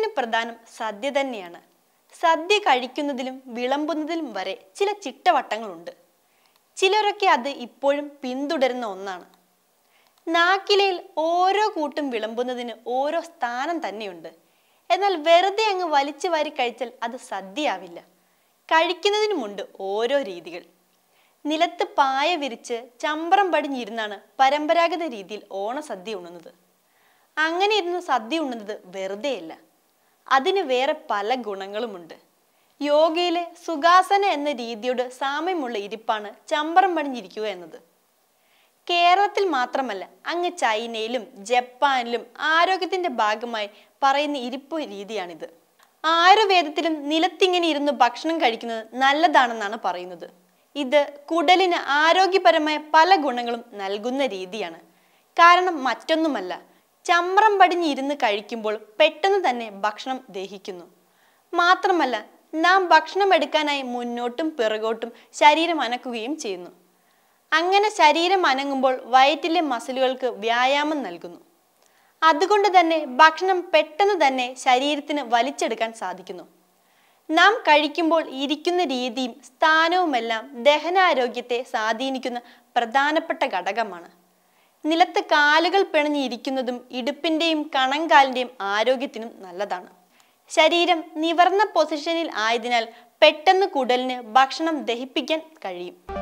ഭക്ഷണത്തിന് പ്രധാനം സദ്യ തന്നെയാണ്. സദ്യ കഴിക്കുന്നതിലും വിളമ്പുന്നതിലും വരെ ചില ചിട്ടവട്ടങ്ങളുണ്ട്. ചിലരൊക്കെ അത് ഇപ്പോഴും പിന്തുടരുന്ന ഒന്നാണ്. നാക്കിലയിൽ ഓരോ കൂട്ടും വിളമ്പുന്നതിന് ഓരോ സ്ഥാനം തന്നെയുണ്ട്. എന്നാൽ വെറുതെ അങ്ങ് വലിച്ചു വാരി കഴിച്ചാൽ അത് സദ്യയാവില്ല. കഴിക്കുന്നതിനുമുണ്ട് ഓരോ രീതികൾ. നിലത്ത് പായ വിരിച്ച് ചമ്പ്രം പടിഞ്ഞിരുന്നാണ് പരമ്പരാഗത രീതിയിൽ ഓണസദ്യ ഉണ്ണുന്നത്. അങ്ങനെ ഇരുന്ന് സദ്യ ഉണ്ണുന്നത് വെറുതെയല്ല, അതിന് വേറെ പല ഗുണങ്ങളുമുണ്ട്. യോഗയിലെ സുഖാസന എന്ന രീതിയോട് സാമ്യമുള്ള ഇരിപ്പാണ് ചമ്പ്രം പടിഞ്ഞിരിക്കുക എന്നത്. കേരളത്തിൽ മാത്രമല്ല, അങ്ങ് ചൈനയിലും ജപ്പാനിലും ആരോഗ്യത്തിന്റെ ഭാഗമായി പറയുന്ന ഇരിപ്പ് രീതിയാണിത്. ആയുർവേദത്തിലും നിലത്തിങ്ങനെ ഇരുന്ന് ഭക്ഷണം കഴിക്കുന്നത് നല്ലതാണെന്നാണ് പറയുന്നത്. ഇത് കുടലിന് ആരോഗ്യപരമായ പല ഗുണങ്ങളും നൽകുന്ന രീതിയാണ്. കാരണം മറ്റൊന്നുമല്ല, ചമ്രം പടിഞ്ഞിരുന്ന് കഴിക്കുമ്പോൾ പെട്ടെന്ന് തന്നെ ഭക്ഷണം ദഹിക്കുന്നു. മാത്രമല്ല, നാം ഭക്ഷണം എടുക്കാനായി മുന്നോട്ടും പിറകോട്ടും ശരീരം അനക്കുകയും ചെയ്യുന്നു. അങ്ങനെ ശരീരം അനങ്ങുമ്പോൾ വയറ്റിലെ മസിലുകൾക്ക് വ്യായാമം നൽകുന്നു. അതുകൊണ്ട് തന്നെ ഭക്ഷണം പെട്ടെന്ന് തന്നെ ശരീരത്തിന് വലിച്ചെടുക്കാൻ സാധിക്കുന്നു. നാം കഴിക്കുമ്പോൾ ഇരിക്കുന്ന രീതിയും സ്ഥാനവുമെല്ലാം ദഹനാരോഗ്യത്തെ സ്വാധീനിക്കുന്ന പ്രധാനപ്പെട്ട ഘടകമാണ്. നിലത്ത് കാലുകൾ പിണഞ്ഞിരിക്കുന്നതും ഇടുപ്പിന്റെയും കണങ്കാലിന്റെയും ആരോഗ്യത്തിനും നല്ലതാണ്. ശരീരം നിവർന്ന പൊസിഷനിൽ ആയതിനാൽ പെട്ടെന്ന് കുടലിന് ഭക്ഷണം ദഹിപ്പിക്കാൻ കഴിയും.